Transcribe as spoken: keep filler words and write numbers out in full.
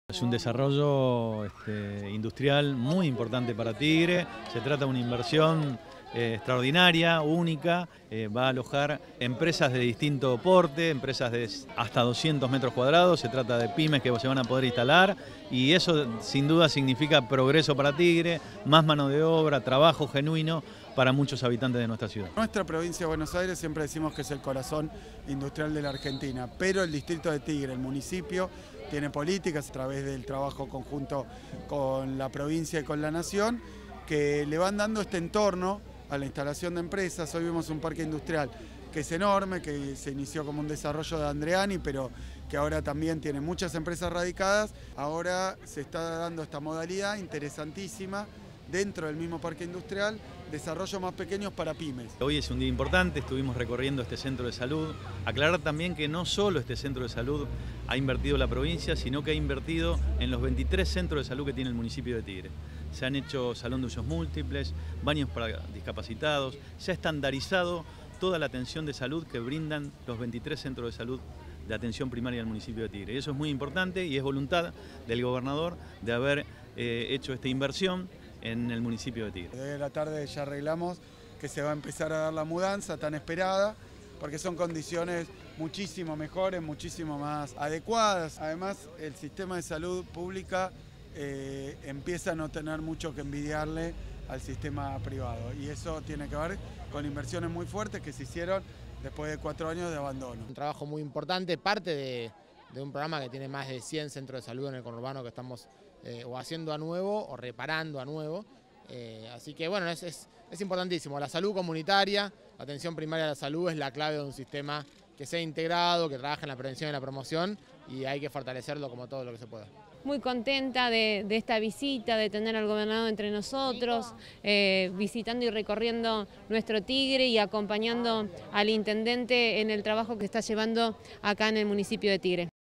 Es un desarrollo este, industrial muy importante para Tigre. Se trata de una inversión eh, extraordinaria, única. Eh, va a alojar empresas de distinto porte, empresas de hasta doscientos metros cuadrados. Se trata de pymes que se van a poder instalar y eso sin duda significa progreso para Tigre, más mano de obra, trabajo genuino para muchos habitantes de nuestra ciudad. Nuestra provincia de Buenos Aires siempre decimos que es el corazón industrial de la Argentina, pero el distrito de Tigre, el municipio, tiene políticas a través del trabajo conjunto con la provincia y con la nación que le van dando este entorno a la instalación de empresas. Hoy vemos un parque industrial que es enorme, que se inició como un desarrollo de Andreani, pero que ahora también tiene muchas empresas radicadas. Ahora se está dando esta modalidad interesantísima dentro del mismo parque industrial, desarrollos más pequeños para pymes. Hoy es un día importante, estuvimos recorriendo este centro de salud. Aclarar también que no solo este centro de salud ha invertido la provincia, sino que ha invertido en los veintitrés centros de salud que tiene el municipio de Tigre. Se han hecho salón de usos múltiples, baños para discapacitados, se ha estandarizado toda la atención de salud que brindan los veintitrés centros de salud de atención primaria del municipio de Tigre. Eso es muy importante y es voluntad del gobernador de haber eh, hecho esta inversión en el municipio de Tigre. Desde la tarde ya arreglamos que se va a empezar a dar la mudanza tan esperada, porque son condiciones muchísimo mejores, muchísimo más adecuadas. Además, el sistema de salud pública eh, empieza a no tener mucho que envidiarle al sistema privado, y eso tiene que ver con inversiones muy fuertes que se hicieron después de cuatro años de abandono. Un trabajo muy importante, parte de, de un programa que tiene más de cien centros de salud en el conurbano que estamos eh, o haciendo a nuevo o reparando a nuevo. Eh, así que bueno, es, es, es importantísimo. La salud comunitaria, la atención primaria a la salud es la clave de un sistema que sea integrado, que trabaje en la prevención y la promoción, y hay que fortalecerlo como todo lo que se pueda. Muy contenta de, de esta visita, de tener al gobernador entre nosotros, eh, visitando y recorriendo nuestro Tigre y acompañando al intendente en el trabajo que está llevando acá en el municipio de Tigre.